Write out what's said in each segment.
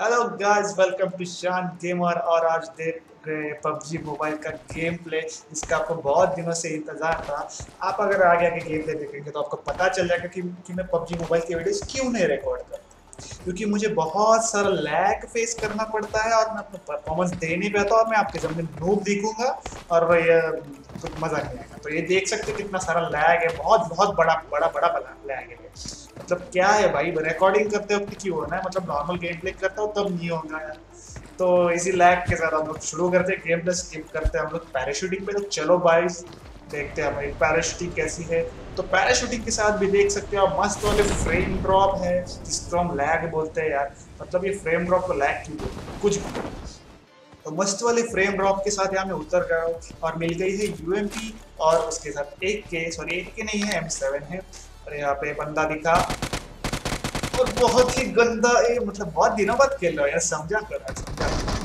Hello guys, welcome to Shan gamer. और आज देख रहे हैं पबजी मोबाइल का गेम प्ले, जिसका आपको बहुत दिनों से इंतजार था। आप अगर आगे आगे गेम प्ले देखेंगे तो आपको पता चल जाएगा कि मैं पबजी मोबाइल की वीडियोस क्यों नहीं रिकॉर्ड करता। क्योंकि मुझे बहुत सारा लैग फेस करना पड़ता है और मैं अपना परफॉर्मेंस दे नहीं पाता और मैं आपके सामने नूब दिखूंगा और वह कुछ मजा नहीं आएगा। तो ये देख सकते हैं कितना सारा लैग है, बहुत बहुत बड़ा बड़ा बड़ा लैग है। मतलब क्या है भाई, रिकॉर्डिंग करते वक्त क्यों होना है, मतलब नॉर्मल गेम प्ले करता हूँ तब नहीं होगा यार। तो इसी लैग के साथ हम लोग शुरू करते हैं, गेम प्ले स्किप करते हैं हम लोग पैराशूटिंग पे। तो चलो भाई देखते हैं हमारी पैराशूटिंग कैसी है। तो पैराशूटिंग के साथ भी देख सकते हो आप, मस्त वाले फ्रेम ड्रॉप है जिसको हम लैग बोलते हैं यार। मतलब ये फ्रेम ड्रॉप को लैग क्यों बोलते हैं, कुछ भी। तो मस्त वाले फ्रेम ड्रॉप के साथ यहाँ मैं उतर गया हूँ और मिल गई है यूएमपी और उसके साथ एक के नहीं है, M7 है। और यहाँ पे बंदा दिखा और बहुत ही गंदा मतलब बहुत दिनों बाद खेल रहा है यार, समझा कर समझा।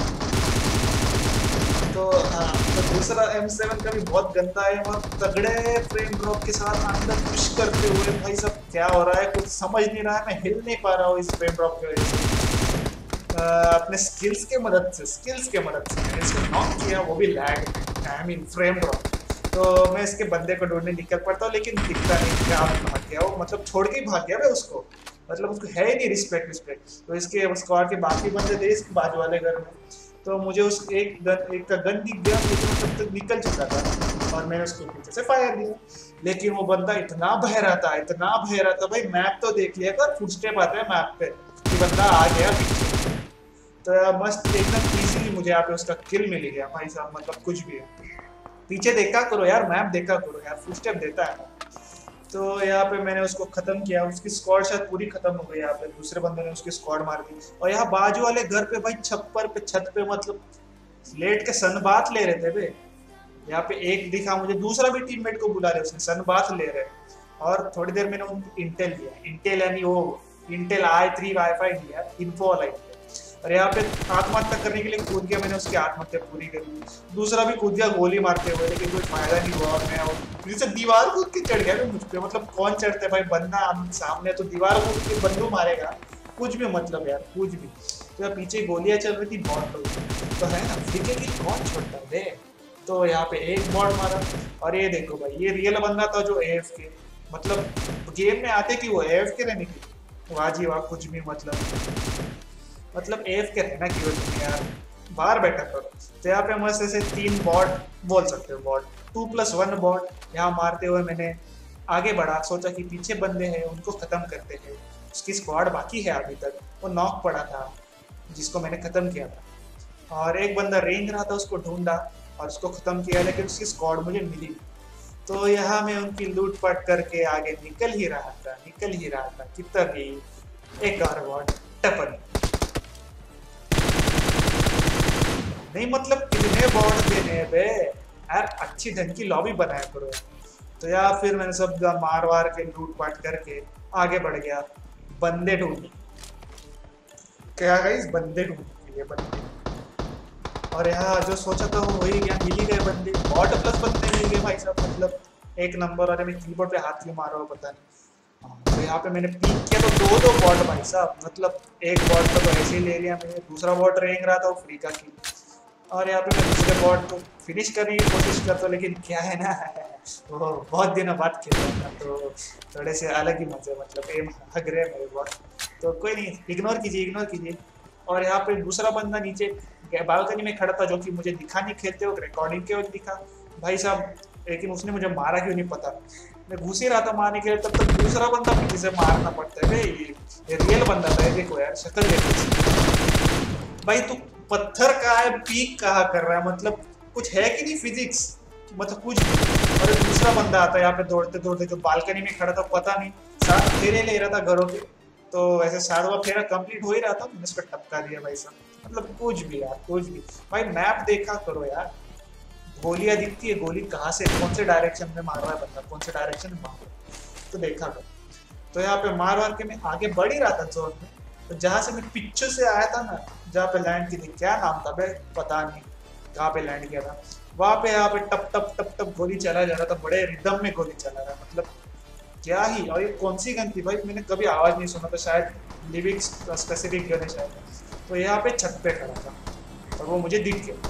तो हाँ, तो दूसरा M7 का भी बहुत गंदा है और तगड़े फ्रेम ड्रॉप के साथ अंदर पुश करते हुए भाई सब क्या हो रहा है कुछ समझ नहीं रहा है, मैं हिल नहीं पा रहा हूँ इस फ्रेम ड्रॉप की वजह से। अपने स्किल्स के मदद से मैंने इसको नॉक किया, वो भी lag, I mean frame drop. तो मैं इसके बंदे को ढूंढने निकल पड़ता हूँ लेकिन दिखता नहीं, क्या भाग गया वो, मतलब छोड़ के ही भाग गया मैं उसको। मतलब उसको है ही नहीं रिस्पेक्ट। तो इसके स्क्वाड के बाकी बंदे थे इसके बाजू वाले घर में। तो मुझे उस एक का गन दिख गया लेकिन वो तब तक निकल चुका था और मैंने उसको पीछे से फायर दिया। लेकिन वो बंदा इतना बह रहा था भाई, मैप तो देख लिया कर, फुटस्टेप आते हैं मैप पे कि बंदा आ गया पीछे। तो यार मस्त एकदम इजीली मुझे यहाँ पे उसका किल मिल गया भाई साहब, मतलब कुछ भी है। पीछे देखा करो यार, मैप देखा करो यार, फुटस्टेप देता है ना। तो यहाँ पे मैंने उसको खत्म किया, उसकी स्क्वाड शायद पूरी खत्म हो गई। यहाँ पे दूसरे बंदे ने उसकी स्क्वाड मार दी और यहाँ बाजू वाले घर पे भाई छप्पर पे छत पे मतलब लेट के सन बात ले रहे थे बे। यहाँ पे एक दिखा मुझे, दूसरा भी टीममेट को बुला रहे, उसने सन बात ले रहे। और थोड़ी देर मैंने उनको इंटेल दिया, इंटेल यानी वो इंटेल i3 वाईफाई दिया, इन्फो वाला इंटेल। और यहाँ पे आत्महत्या करने के लिए कूद गया, मैंने उसकी आत्महत्या पूरी कर दी। दूसरा भी कूद गया गोली मारते हुए लेकिन कोई फायदा नहीं हुआ और मैं फिर से दीवार कूद के चढ़ गया मुझ पे। मतलब कौन चढ़ते भाई, बंदा सामने तो दीवार कूद के बंदूक मारेगा, कुछ भी मतलब यार कुछ भी। तो पीछे गोलियां चल रही थी बॉट लोग, तो है ना दिखेगी कौन छोड़ता है। तो यहाँ पे एक बॉट मारा और ये देखो भाई ये रियल बंदा था जो AFK, मतलब गेम में आते कि वो AFK रहने की, वाह जी वाह, कुछ भी मतलब AFK रहना क्यों तुम यार, बाहर बैठा करो। तो यहाँ पे मस्त ऐसे 3 बॉट बोल सकते हो, बॉट 2+1 बॉट यहाँ मारते हुए मैंने आगे बढ़ा, सोचा कि पीछे बंदे हैं उनको खत्म करते हैं। उसकी स्क्वाड बाकी है अभी तक, वो नॉक पड़ा था जिसको मैंने खत्म किया था। और एक बंदा रेंज रहा था, उसको ढूंढा और उसको खत्म किया लेकिन उसकी स्क्वाड मुझे मिली। तो यहाँ मैं उनकी लूटपाट करके आगे निकल ही रहा था कि तभी एक और बॉट टपन। नहीं मतलब कितने बॉट देने बे यार, अच्छी ढंग की लॉबी बनाया करो। तो यार फिर मैंने सब मार वार के लूटपाट करके आगे बढ़ गया, बंदे ढूंढने। क्या गाइस, बंदे ढूंढने के लिए बंदे। और यहाँ जो सोचा था वो वही गया, मिल ही गए बंदे, बॉट प्लस बंदे मिल गए भाई साहब, मतलब एक नंबर। और मैं कीबोर्ड पे हाथ क्यों मार रहा हूँ पता नहीं। हाँ, तो यहाँ पे मैंने पीक किया तो दो बॉट भाई साहब, मतलब एक बॉट को तो ऐसे ही ले लिया मैंने, दूसरा बॉट रेंग रहा था वो फ्री का किल। और यहाँ पे मैं दूसरे बॉट को फिनिश करने की कोशिश करता हूँ लेकिन क्या है ना वो बहुत दिनों बाद खेल रहा था तो थोड़े से अलग ही मजे, मतलब एम हग रहे मेरे बॉट। तो कोई नहीं, इग्नोर कीजिए। और यहाँ पे दूसरा बंदा नीचे बालकनी में खड़ा था जो कि मुझे दिखा नहीं खेलते वक्त, रिकॉर्डिंग के वक्त दिखा भाई साहब, लेकिन उसने मुझे मारा क्यों नहीं पता। मैं घुस ही रहा था मारने के लिए, तब तक दूसरा बंदा पीछे से मारना पड़ता है भाई। ये रियल बंदा था, देखो यार शक्ल देखो भाई, तू पत्थर का है पीक कहा कर रहा है, मतलब कुछ है कि नहीं फिजिक्स, मतलब कुछ नहीं। और दूसरा बंदा आता है यहाँ पे दौड़ते दौड़ते जो बालकनी में खड़ा था, पता नहीं 7 फेरे ले रहा था घरों के। तो वैसे 7वां फेरा कंप्लीट हो ही रहा था, मैंने उसको टपका दिया भाई साहब। मतलब कुछ भी यार कुछ भी भाई, मैप देखा करो यार, गोलियां दिखती है, गोली कहाँ से कौन से डायरेक्शन में मार रहा है बंदा, कौन से डायरेक्शन में मार रहा है, तो देखा करो। तो यहाँ पे मार वार के मैं आगे बढ़ ही रहा था जोन में। तो जहाँ से मैं पिक्चर से आया था ना, जहाँ पे लैंड की थी, क्या नाम था भाई पता नहीं कहाँ पे लैंड किया था, वहाँ पे यहाँ पे टप टप टप टप गोली चला जा रहा था, बड़े रिदम में गोली चला रहा, मतलब क्या ही। और ये कौन सी गन थी भाई, मैंने कभी आवाज नहीं सुना था, शायद लिविक स्पेसिफिक गन है शायद। तो यहाँ पे छत पे खड़ा था और वो मुझे दिख गया।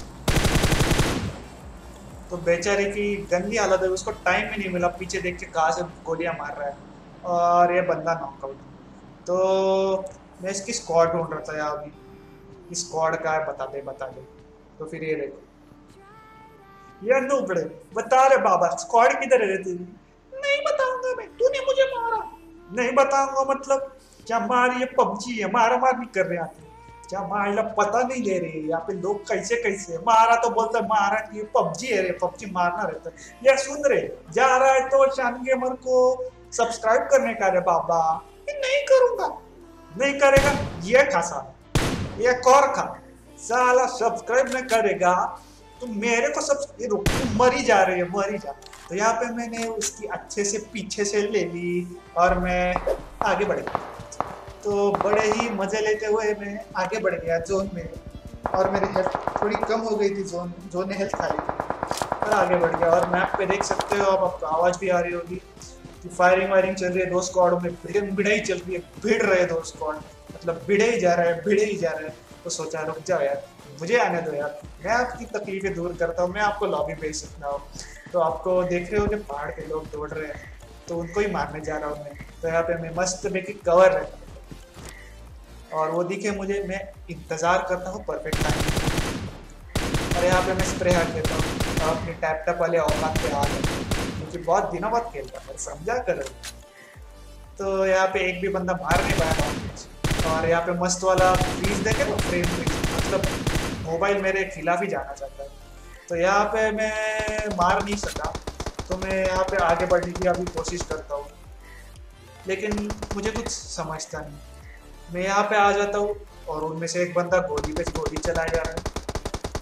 तो बेचारे की गंदी हालत है, उसको टाइम भी नहीं मिला पीछे देख के कहाँ से गोलियां मार रहा है, और ये बंदा नॉकआउट। तो मैं इसकी स्क्वाड ढूंढ रहा था यार, अभी स्क्वाड का है, बता दे। तो फिर ये देखो, ये नूबड़े बता रहे बाबा स्क्वाड किधर है तेरी? नहीं बताऊंगा मैं, तूने मुझे मारा। नहीं बताऊंगा मतलब क्या? मार, ये पबजी है, मारा मार नहीं कर रहे आते क्या? मारला पता नहीं ले रहे यहाँ पे लोग, कैसे कैसे मारा तो बोलता है मारा कि पबजी है रे, पबजी मारना रहता है। ये सुन रहे जा रहा है तो शान गेमर को सब्सक्राइब करने का रे बाबा। ये नहीं करूंगा। नहीं करेगा, ये खा साला, ये और खा साला, सब्सक्राइब नहीं करेगा तो मेरे को सब, ये रुक तू मरी जा रही है, मरी जा। तो यहाँ पे मैंने उसकी अच्छे से पीछे से ले ली और मैं आगे बढ़ गया। तो बड़े ही मजे लेते हुए मैं आगे बढ़ गया जोन में, और मेरी हेल्थ थोड़ी कम हो गई थी, जोन ने हेल्थ खा ली थी, और आगे बढ़ गया। और मैप पे देख सकते हो, अब आपको आवाज़ भी आ रही होगी कि फायरिंग वायरिंग चल रही है, दो स्क्वाड में भिड़ाई चल रही है, भिड़ रहे हैं दो स्क्वाड, मतलब भिड़े ही जा रहा है। तो सोचा रुक जाओ यार, मुझे आने दो यार, मैं आपकी तकलीफें दूर करता हूँ, मैं आपको लॉबी भेज सकता हूँ। तो आपको देख रहे हो कि पहाड़ के लोग दौड़ रहे हैं, तो उनको ही मारने जा रहा हूँ मैं। तो यहाँ पे मैं मस्त में कवर रहता हूँ, और वो दिखे मुझे, मैं इंतज़ार करता हूँ परफेक्ट टाइम। और यहाँ पे मैं स्प्रे हाथ देता हूँ, तो अपनी टैप टैप वाले औकात पे आ गए, क्योंकि बहुत दिनों बाद खेलता है, समझा कर। तो यहाँ पे एक भी बंदा मार नहीं पाया। और यहाँ पे मस्त वाला फ्रीज देखे तो फ्रेम फ्रीज, मतलब मोबाइल मेरे खिलाफ ही जाना चाहता है। तो यहाँ पे मैं मार नहीं सका, तो मैं यहाँ पे आगे बढ़ने की अभी कोशिश करता हूँ, लेकिन मुझे कुछ समझता नहीं। मैं यहाँ पे आ जाता हूँ और उनमें से एक बंदा गोली पे गोली चलाया जा रहा है,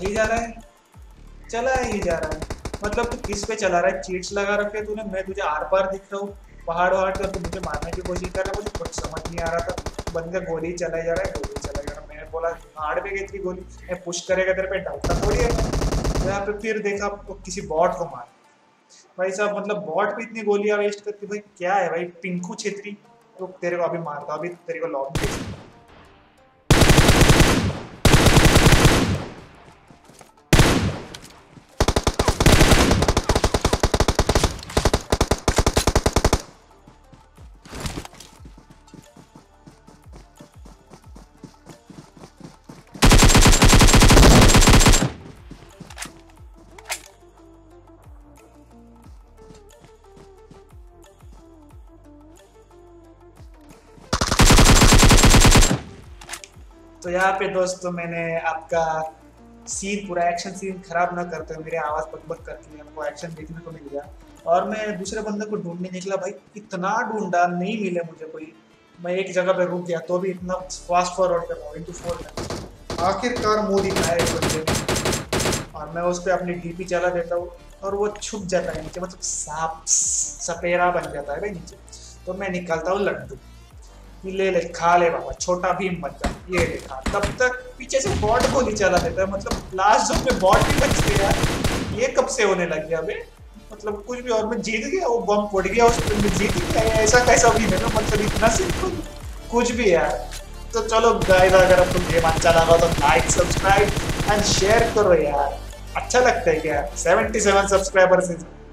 चला ही जा रहा है। मतलब तू किस पे चला रहा है? चीट्स लगा रखे तूने, मैं तुझे आर पार दिख रहा हूँ पहाड़ वहाड़ कर, तू मुझे मारने की कोशिश कर रहा है, मुझे कुछ समझ नहीं आ रहा था। बंदा गोली चला जा रहा है, गोली चला जा रहा है। मैंने बोला पहाड़ पे गई थी गोली, मैं पुश करेगा तेरे पे डालता थोड़ी है। तो यहाँ पे फिर देखा तो किसी बॉट को मार, भाई साहब, मतलब बॉट पे इतनी गोलियां वेस्ट करती, भाई क्या है भाई? पिंकू छेत्री, तो तेरे को अभी मारता, अभी तेरे को लॉबी। तो यहाँ पे दोस्तों मैंने आपका सीन, पूरा एक्शन सीन खराब ना करते हुए मेरी आवाज़ बकबक करके आपको एक्शन देखने को मिल गया। और मैं दूसरे बंदे को ढूंढने निकला, भाई इतना ढूंढा, नहीं मिले मुझे कोई। मैं एक जगह पे रुक गया, तो भी इतना फास्ट फॉरवर्ड कर रहा हूँ इंटू 4 में, आखिरकार मुंह दिखाया एक बंदे ने, और मैं उस पर अपनी डीपी चला देता हूँ और वो छुप जाता है नीचे, मतलब सांप सपेरा बन जाता है भाई नीचे। तो मैं निकलता हूँ लड्डू, ले खा ले बाबा, छोटा भीम मत कर, ये लिखा। तब तक पीछे से बॉट गोली चला देता है, मतलब लास्ट जोन में बॉट भी बच गया। ये कब से होने लग गया बे? मतलब कुछ भी, और मैं जीत गया, वो बम फट गया उस पर, मैं जीत गया, ऐसा कैसा भी नहीं, मतलब इतना सिंपल कुछ भी यार। तो चलो गाइस, अगर आपको गेम अच्छा लगा तो लाइक, सब्सक्राइब एंड शेयर करो यार। अच्छा लगता है क्या 77 सब्सक्राइबर से?